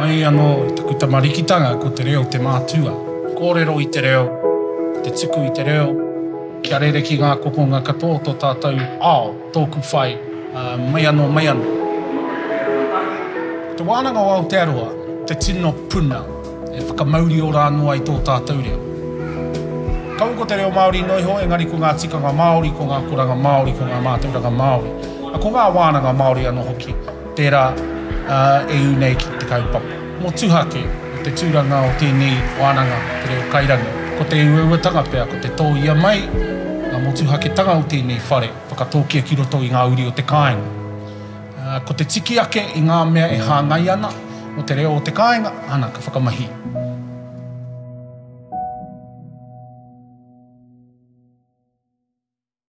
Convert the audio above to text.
mai taku tamarikitanga ko te reo te mātua. Kōrero i te reo, te tuku i te reo, kia rere ki ngā kokonga katoa tō tātou ao, tōku whai, mai anō. Te wānanga o Aotearoa, te tino puna, e whakamauri o rānua i tō tātou reo. Kau ko te reo Māori noiho, engari ko ngā tikanga Māori, ko ngā kuranga Māori, ko ngā mātauranga Māori. A ko ngā wānanga Māori anō hoki, tērā e unei ki te kaupapa. Mō tuhake, te tūranga o tēnei wānanga, te reo kairangi. Ko te ueutanga pēr, ko te tōia mai, ngā mō tuhake tanga o tēnei whare, whakatōkia ki roto i ngā uri o te kāinga. Ko te tiki ake i ngā mea e hāngai ana, o te reo o te kāinga, ana ka whakamahi.